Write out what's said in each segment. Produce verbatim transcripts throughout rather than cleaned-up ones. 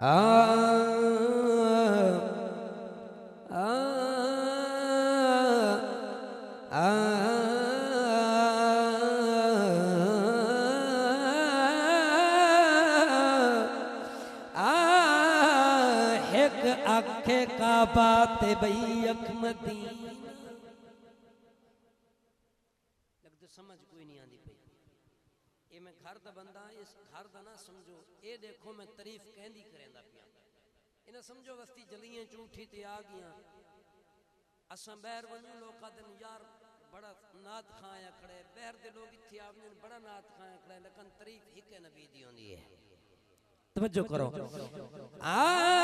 आ आ आ एक आखे का बात बई अखमदी लगते समझ कोई नहीं आती पई ये मैं घर दा बंदा इस घर दा ना समझो ये देखो मैं तारीफ कहंदी करेंदा पिया इन्हें समझो वस्ती जलियां झूठी ते आ गया असा बहर वनु लोका दिन यार बड़ा नात खाया खड़े बहर दे लोग इत्थे आवने बड़ा नात खाया खड़े लेकिन तारीफ एक नबी दी होंदी है तवज्जो करो आ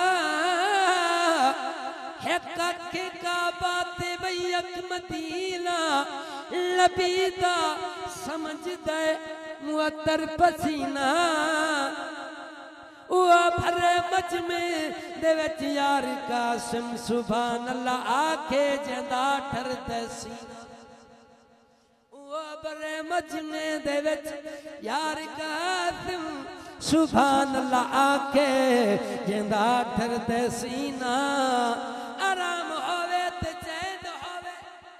है काके का बात भई अकमदीना लबीदा समझ दे मुअत्तर पसीना ओ भरे मच में दे विच यार कासिम सुभान अल्लाह आखे जदा ठरदे सीना ओ भरे मच में दे विच यार कासिम सुभान अल्लाह आखे जदा ठरदे सीना आराम होवे ते चैन होवे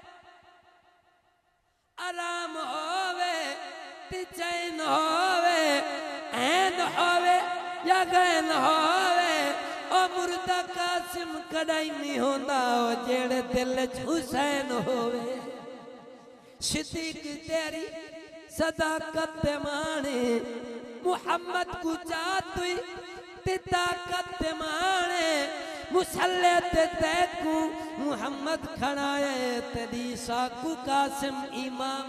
आराम होवे ते चैन होवे ऐन होवे या गैन होवे ओ मुर्दा कासिम कदाई नहीं होंदा ओ जेड़े दिल च हुसैन होवे सिद्दीक तेरी सदाकत माने मुहम्मद को चातुई ते ताकत माने मुसल्ले ते तैकू मुहम्मद खड़ाए तेरी साकू कासिम इमाम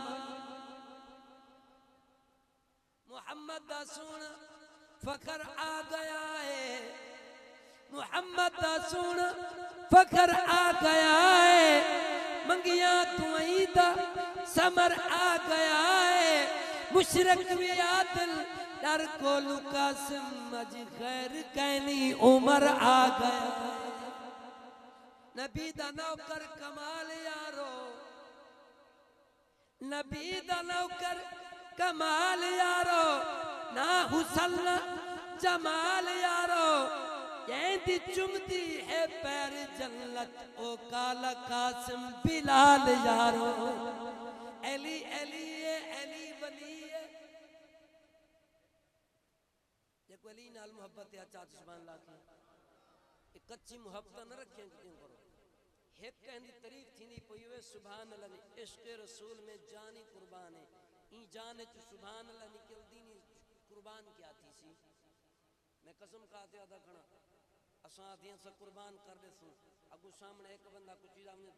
मुहम्मद दा सोना फखर आ गया है मुहम्मद दा सोना फखर आ गया है मंगिया तू ईदा समर आ गया है मुशरक भी आदिल डर को कासिम अज खैर कहनी उमर आ गया नबी दा नौकर कमाल यारो नबी दा नौकर कमाल यारो ना हुसन जमाल यारो कहती चुमती है पैर जन्नत ओ काला कासिम बिलाल यारो अली अली अली वली देखो अली नाल मोहब्बत या चाचा सुभान अल्लाह की एक कच्ची मोहब्बत न रखें क्यों करो एक कहंदी तारीफ थींदी पई वे सुभान अल्लाह ने इश्क रसूल में जानी कुर्बान है ई जान च सुभान अल्लाह निकलदी नी कुर्बान क्या थी सी मैं कसम खाते अदा खणा असा दियां सा कुर्बान कर दे सु अगु सामने एक बंदा कुछ चीज हमने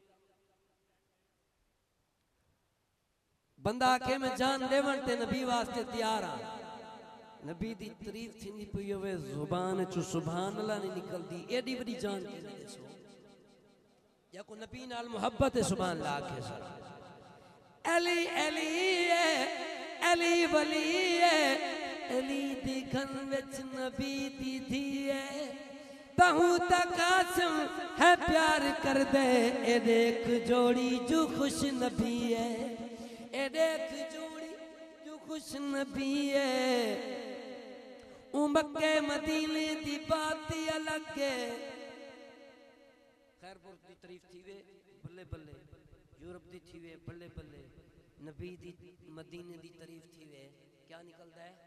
बंदा के मैं जान देवन ते नबी वास्ते तैयार आ नबी दी तारीफ थींदी पई होवे जुबान च सुभान अल्लाह नहीं निकलदी एडी बड़ी जान की दसो या को नबी नाल मोहब्बत है सुभान अल्लाह के सर अली अली अली वली अली दी घन विच नबी दी धी है तहू ता कासिम है प्यार कर दे ए देख जोड़ी जो खुश नबी है ए देख जोड़ी जो खुश नबी है मक्के मदीने दी बात अलग है खैरपुर दी तारीफ थी वे बल्ले बल्ले यूरोप दी थी वे बल्ले बल्ले नबी दी मदीने दी तारीफ थी वे क्या निकलता है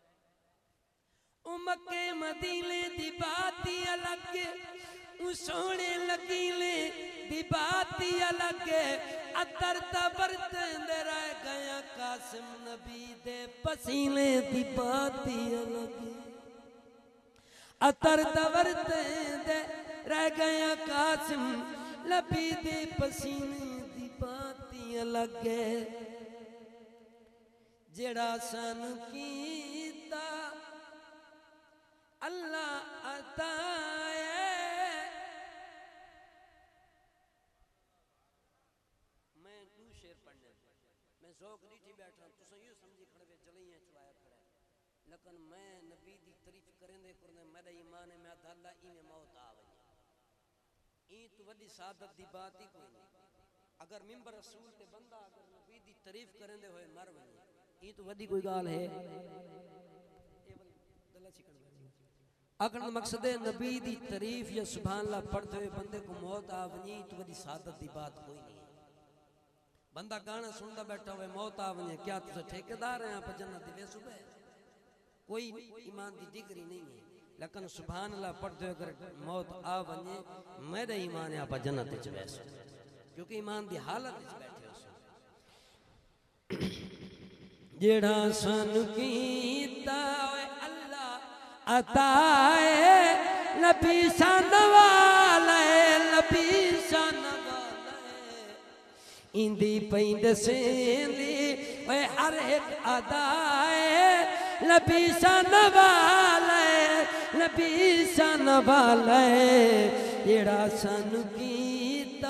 मक्के मदीने दी बात अलग है सोने लगीले दी बात अलग है अतर तबरत रह गया कासिम नबी दे पसीने दी बात अलग है अतर तबरत रह गया कासिम नबी दे पसीने दी बात अलग है जेड़ा सन कीता अल्लाह अता मैं दू शेर पढ़ने मैं ज़ौक नहीं थी बैठा तुस यूं समझी खड़े वे जलियां चुवाया खड़ा लेकिन मैं नबी दी तारीफ करेंदे करने मेरा ईमान है मैं अल्लाह ई में मौत आ वई ई तो वडी सादत दी बात ही कोई नहीं अगर मिंबर रसूल ते बंदा अगर नबी दी तारीफ करेंदे होए मर वई ई तो वडी कोई गाल है ए दल्ला छिकण अगर मकसद नबी दी तारीफ या सुभान अल्लाह पढ़ते हुए बंदे को मौत आ वनी तो वही सादत की बात कोई नहीं। बंदा गाना सुनता बैठा हुए मौत आ वनी, क्या तुझे ठेकेदार हैं आप जन्नत वे सुबह? कोई ईमान की डिग्री नहीं है, लेकिन सुभान अल्लाह पढ़ते हुए अगर मौत आ वने मेरा ईमान है आप जन्नत च वैसे, क्योंकि ईमान की हालत च बैठे हो। जेड़ा सानू कीता अल्लाह अताए नबी सन वाले नबी सन वाले इंदी पैंद सेंदी ओए हर एक अदाए नबी सन वाले नबी सन वाले जेड़ा सानू कीता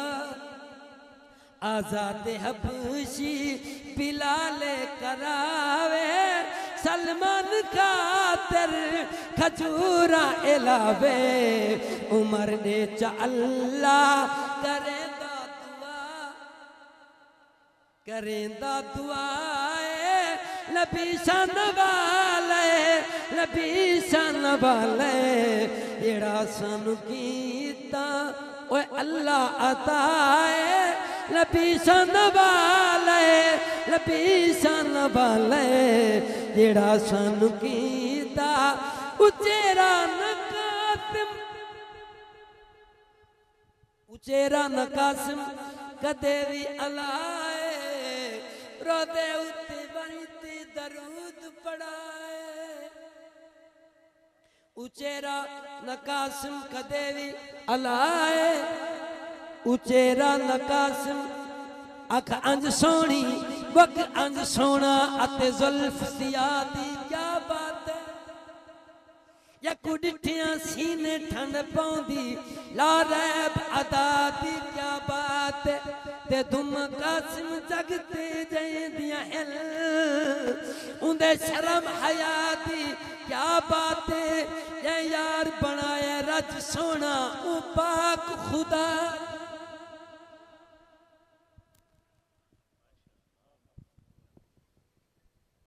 आजाद हबशी बिलाले करावे सलमान खातर खजूरा इलावे उमर ने चा अल्लाह करेंदा दुआ करेंदा दुआए नबी सन वाले नबी सन वाले जेड़ा सानू कीता ओए अल्लाह अताए नबी सन वाले नबी सन वाले जेड़ा सानू कीता उचेरा नकासिम उचेरा नकासिम कदे भी अलाए रोदे उत्ते बनती दरूद पढ़ाए उचेरा नकासिम कदे भी अलाए उचेरा नकासिम अख अंज सोनी वक अंज सोना अते जुल्फ सियादी क्या बात है या कुडिठियां सीने ठंड पाउंदी ला रैब अदा दी क्या बात है ते दुम कासिम जगते जैंदियां हिल उंदे शर्म हया दी क्या बात है ये यार बनाए रज सोना ओ पाक खुदा